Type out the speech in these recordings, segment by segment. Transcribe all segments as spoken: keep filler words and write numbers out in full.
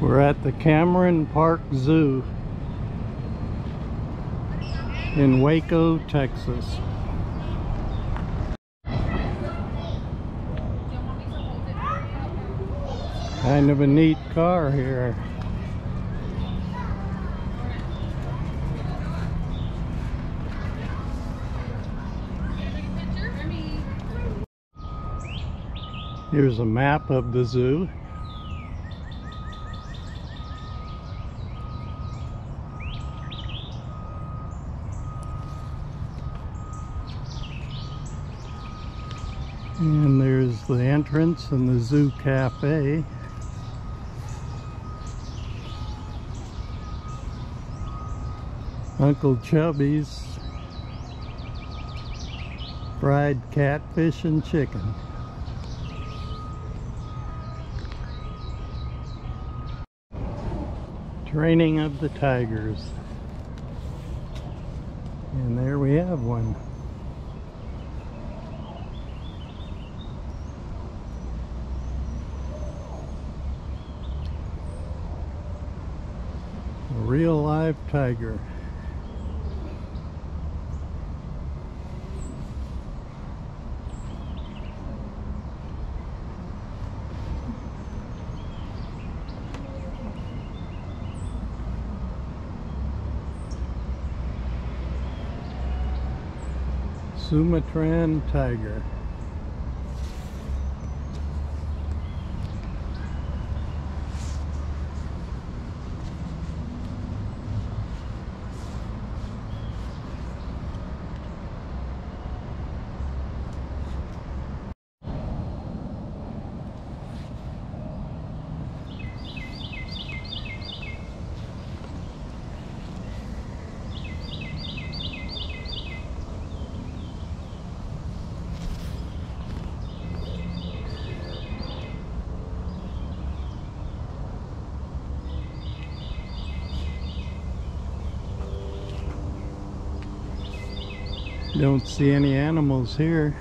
We're at the Cameron Park Zoo in Waco, Texas. Kind of a neat car here. Here's a map of the zoo. And there's the entrance and the zoo cafe. Uncle Chubby's fried catfish and chicken. Training of the tigers. And there we have one. A real live tiger. Sumatran tiger. Don't see any animals here.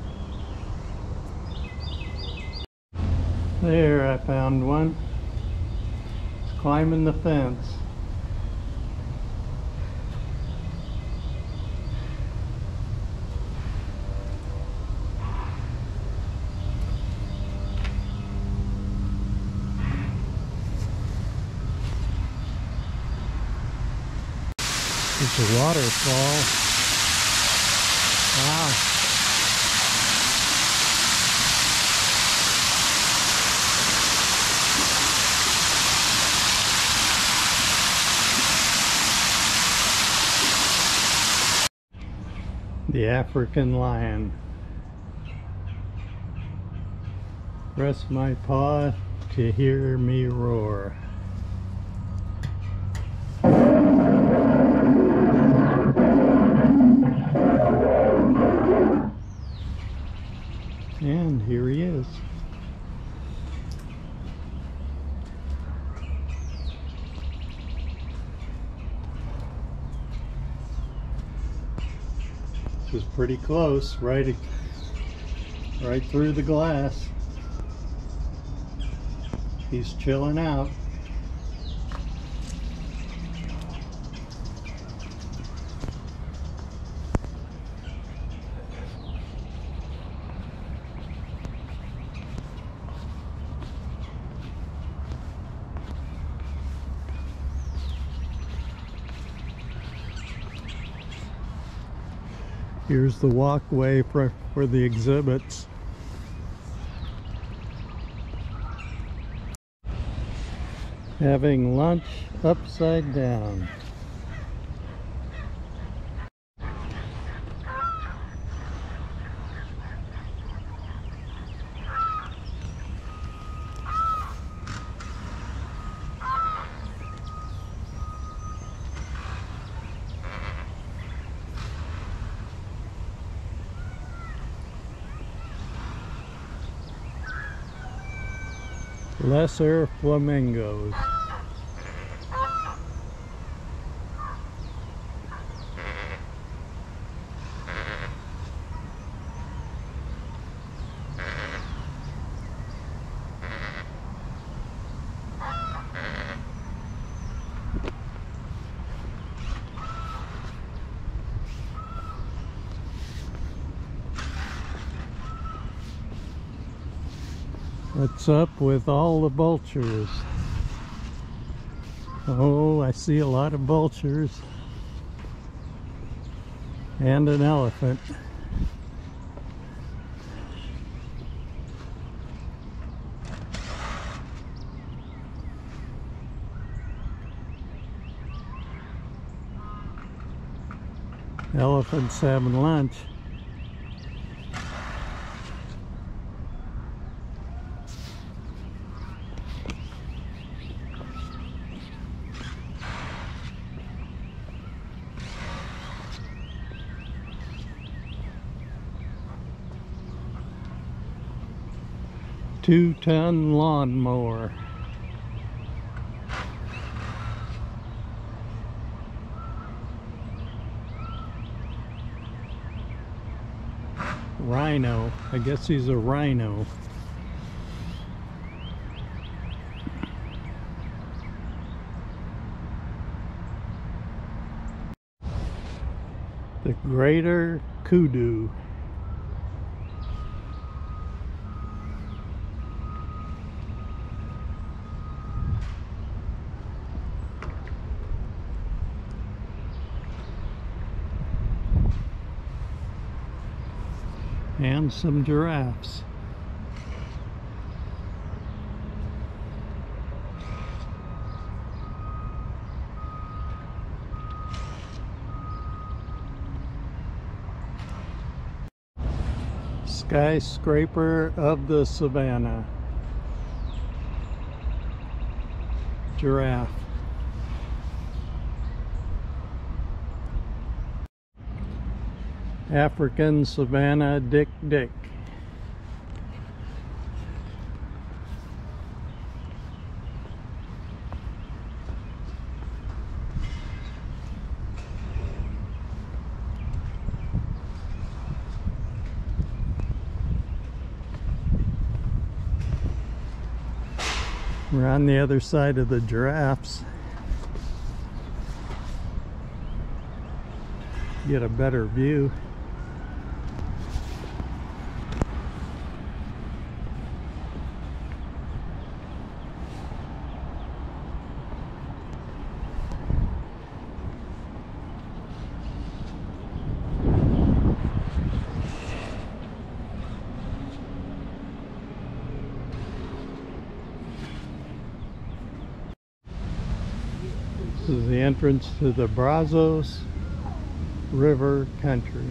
There, I found one. It's climbing the fence. It's a waterfall. Wow. The African lion. Press my paw to hear me roar. And here he is. This was pretty close, right, right through the glass. He's chilling out. Here's the walkway for, for the exhibits. Having lunch upside down. Lesser flamingos. What's up with all the vultures? Oh, I see a lot of vultures and an elephant. Elephant's having lunch. Two-ton lawnmower. Rhino. I guess he's a rhino. The greater kudu. And some giraffes. Skyscraper of the savannah. Giraffe. African savanna dick dick. We're on the other side of the giraffes. Get a better view. This is the entrance to the Brazos River Country.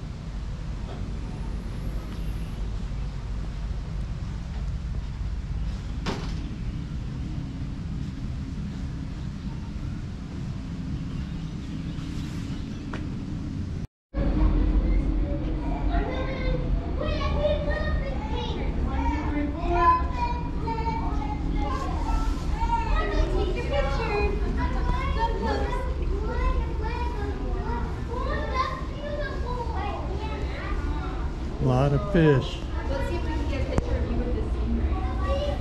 A lot of fish. Let's see if we can get a picture of you with this scenery.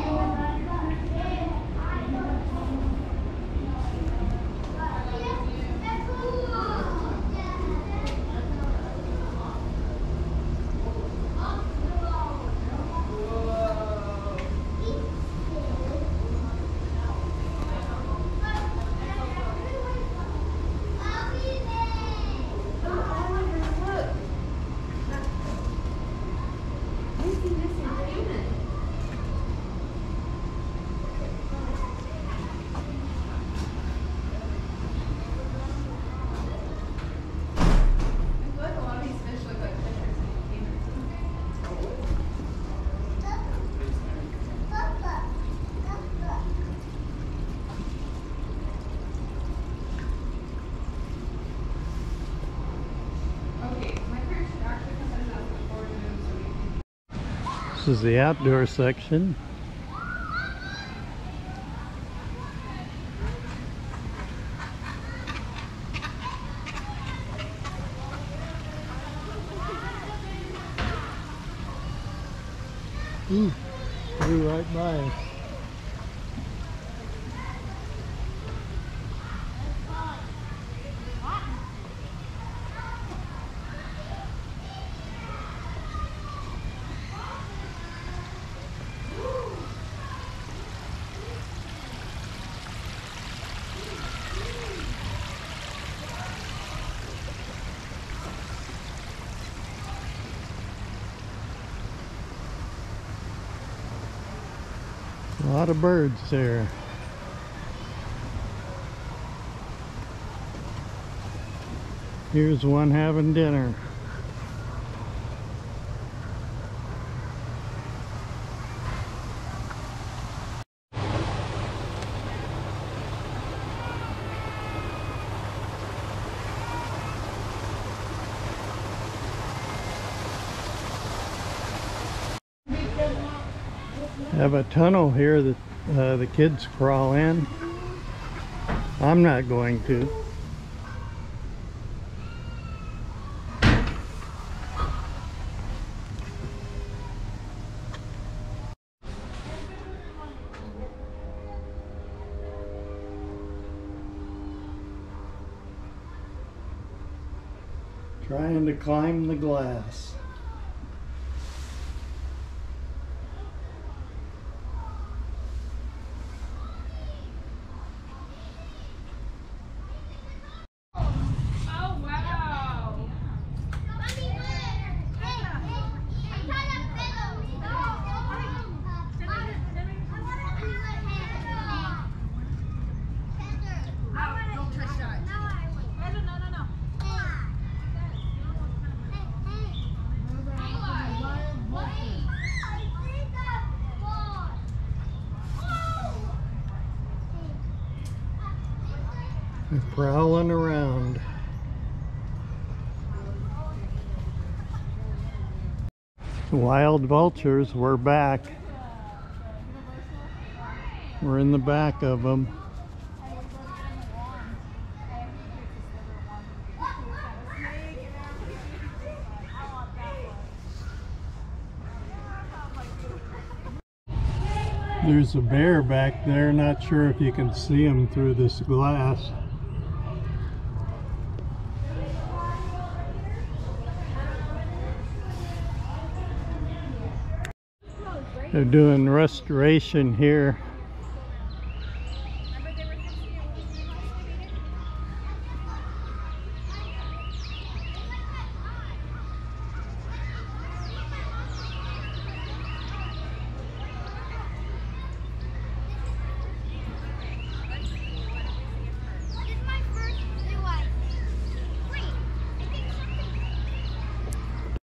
This is the outdoor section. Ooh, flew right by us. Woo! A lot of birds there. Here's one having dinner. Have a tunnel here that uh, the kids crawl in. I'm not going to. Trying to climb the glass. They're prowling around. Wild vultures, we're back. We're in the back of them. There's a bear back there, not sure if you can see him through this glass. They're doing restoration here